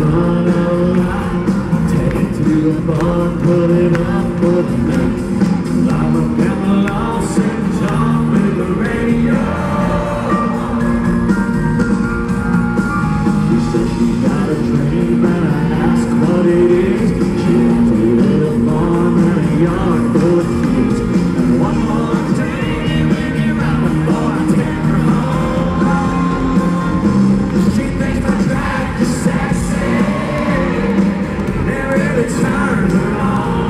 run alright. Take it to the bar, put it up for the night. I'm a family lost and John with the radio. She said she got a dream and I asked what it is. She wants a little farm and a yard full of kids. And one more day when you're out before I take her home. She thinks my track is sexy. It really turns her on.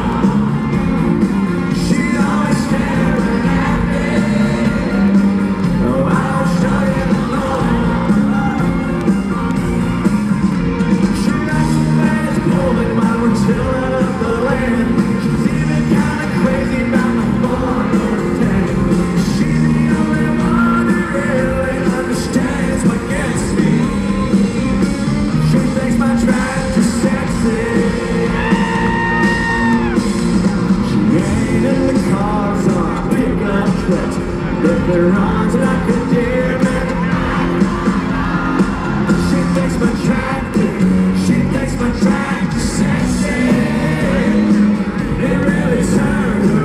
It runs like a deer. She thinks my track is sexy. It really turns